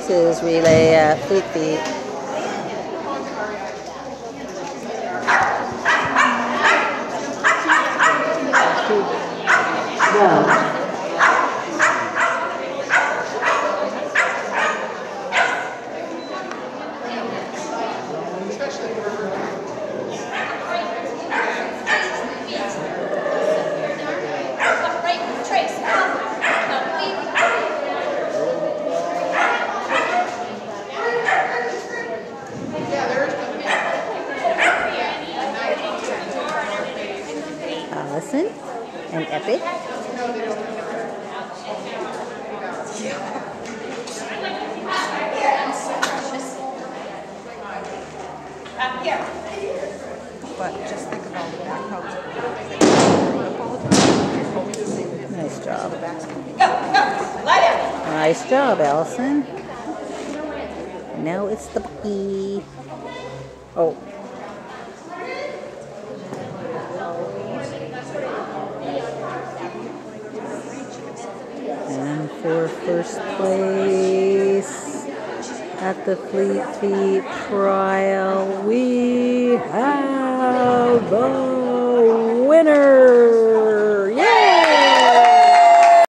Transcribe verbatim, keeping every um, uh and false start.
Sixes relay at Fleet Feet. No. Alison and Epic. But just think about the back house. Nice job. Nice job, Alison. Now it's the Bucky. Oh. And for first place at the Fleet Feet trial, we have the